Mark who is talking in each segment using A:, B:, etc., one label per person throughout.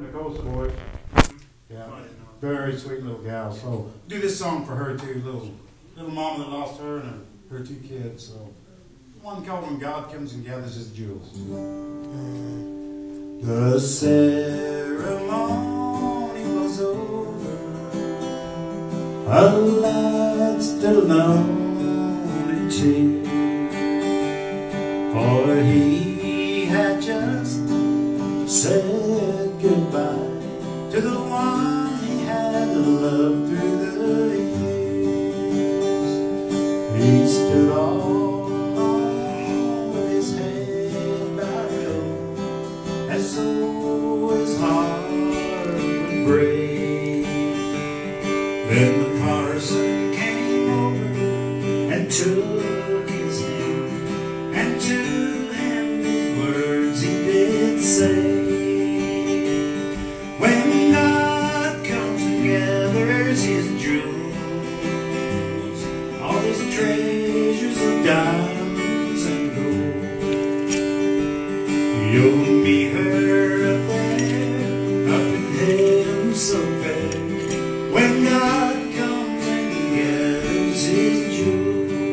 A: Nicole Savoy. Yeah, very sweet little gal. So do this song for her too, little mama that lost her and her two kids. So one called "When God Comes and Gathers His Jewels." The ceremony was over. A lad stood alone in tears, for he had just said goodbye to the one he had loved through the years. He stood all alone with his head bowed low, as though his heart would break. Then the parson came over and took his hand, and to him these words he did say: when God comes and gathers his jewels, all his treasures of diamonds and gold, you'll meet her up there, up in heaven so fair, when God comes and gathers his jewels.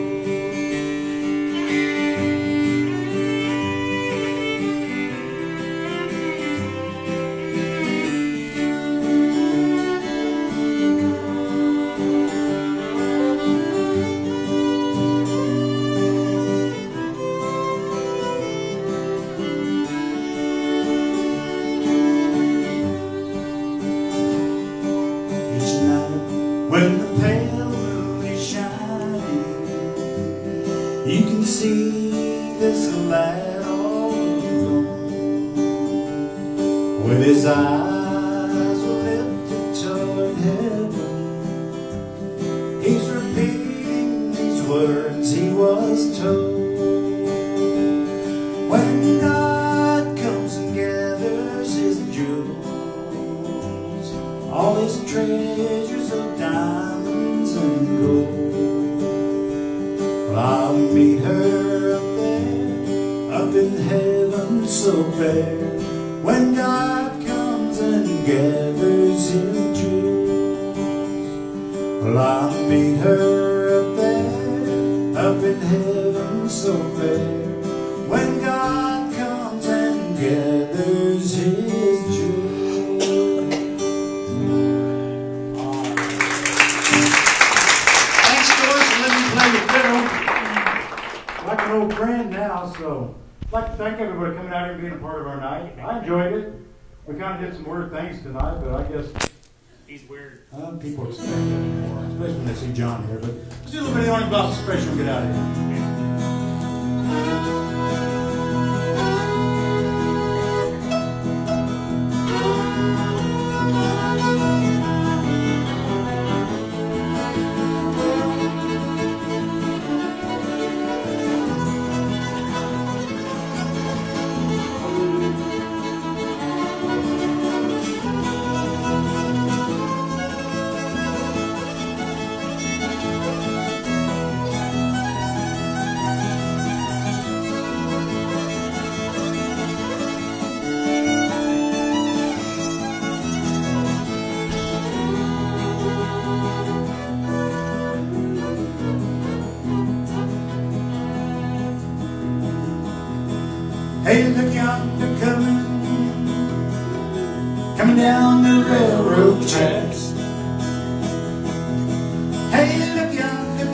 A: When the pale moon is shining, you can see this lad all alone, with his eyes lifted toward heaven. He's repeating these words he was told: when God comes and gathers his jewels, all his treasures of diamonds and gold, well, I'll meet her up there, up in heaven so fair, when God comes and gathers his jewels. Well, I'll meet her up there, up in heaven so fair, when God comes and gathers his jewels. Like an old friend now, so I'd like to thank everybody coming out here and being a part of our night. I enjoyed it. We kind of did some weird things tonight, but I guess
B: he's weird.
A: People expect that anymore, especially when they see John here. But let's do a little bit of the Orange Blossom Special and get out of here. Hey, look yonder coming down the railroad tracks. Hey, look yonder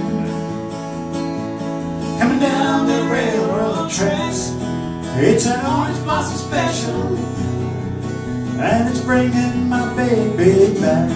A: coming down the railroad tracks. It's an Orange Blossom Special, and it's bringing my baby back.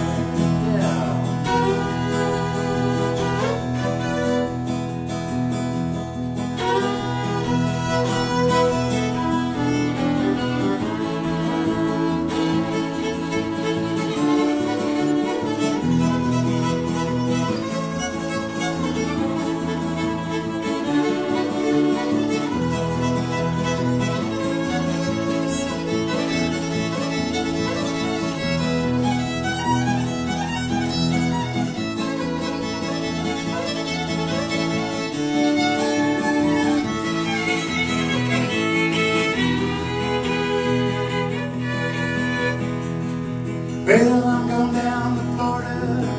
A: Well, I'm going down to Florida,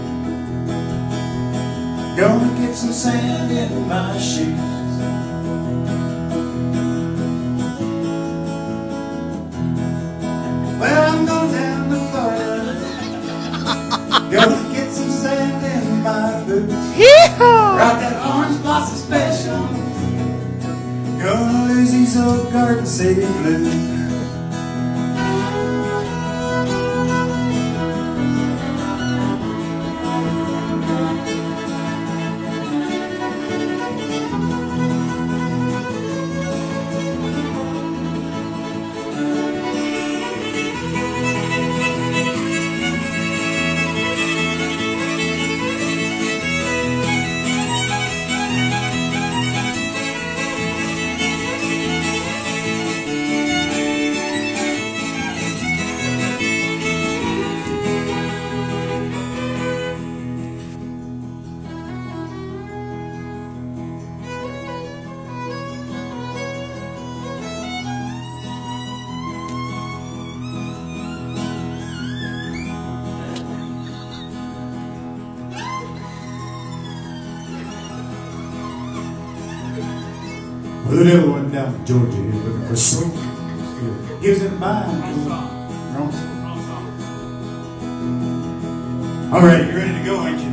A: gonna get some sand in my shoes. Well, I'm going down to Florida, gonna get some sand in my boots. Rock that orange blossom special, gonna lose these old Garden City blues. Well, the devil went down to Georgia here looking for sweet. Gives it mine. Wrong song. All right, you ready to go, aren't you?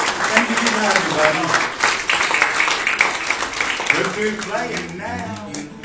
A: We're playing now.